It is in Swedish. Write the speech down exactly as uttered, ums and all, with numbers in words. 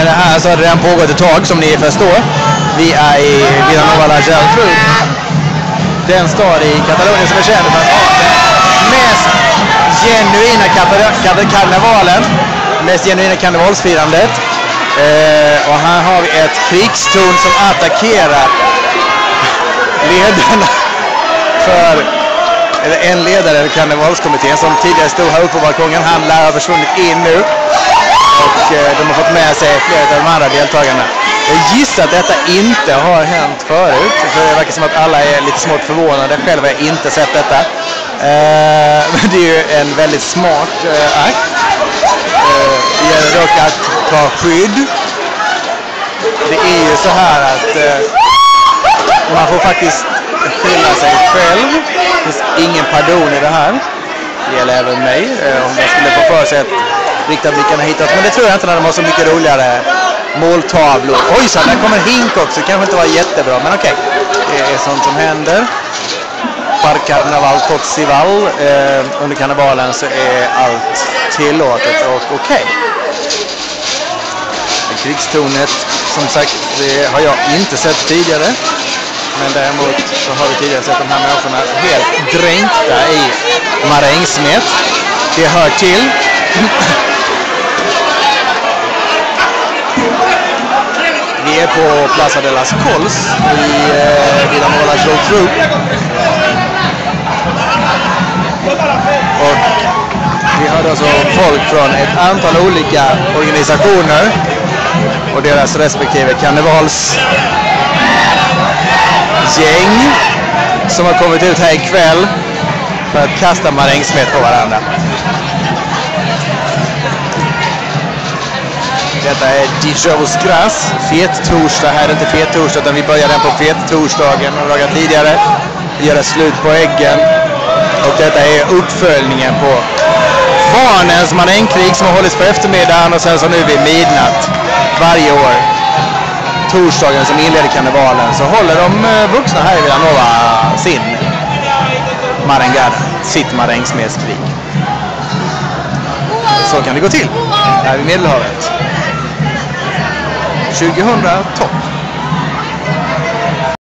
det här så har det redan pågått ett tag, som ni förstår. Vi är i Vilanova la Geltrú, den stad i Katalonien som är känd för att ha den mest genuina karnevalen, mest genuina karnevalsfirandet. Eh, och här har vi ett krigstorn som attackerar ledarna för, eller en ledare i karnevalskommittén som tidigare stod här uppe på balkongen. Han lär ha försvunnit in nu och eh, de har fått med sig flera av de andra deltagarna. Jag gissar att detta inte har hänt förut, för det verkar som att alla är lite smått förvånade. Själv har jag inte sett detta. Eh, men det är ju en väldigt smart eh, akt. Eh, det gäller dock att ta skydd. Det är ju så här att eh, man får faktiskt skylla sig själv. Det finns ingen pardon i det här. Det gäller även mig, eh, om jag skulle få för sig att rikta blickarna hitåt. Men det tror jag inte när de har så mycket roligare måltavlor. Oj, så där kommer hink också. Det kanske inte var jättebra, men okej. Det är sånt som händer. Par Carnaval Totsival. Eh, under karnevalen så är allt tillåtet och okej. Krigstornet, som sagt, det har jag inte sett tidigare. Men däremot så har vi tidigare sett de här människorna helt dränkta i marängsmet. Det hör till. Vi är på Plaza de las Cols i eh, Vilanova la Geltrú. Och vi har alltså folk från ett antal olika organisationer och deras respektive karnevalsgäng som har kommit ut här ikväll för att kasta marängsmet på varandra. Detta är Dijous Gras, fet-torsdag. Här är inte fet-torsdag utan vi börjar den på fet-torsdagen några dagar tidigare. Vi gör slut på äggen. Och detta är uppföljningen på barnens marängkrig som har hållits på eftermiddagen och sen så nu vid midnatt varje år. Torsdagen som inleder karnevalen så håller de vuxna här i Vilanova sin marengada, sitt marängsmedskrig. Så kan det gå till här vid Medelhavet. tjugohundratolv.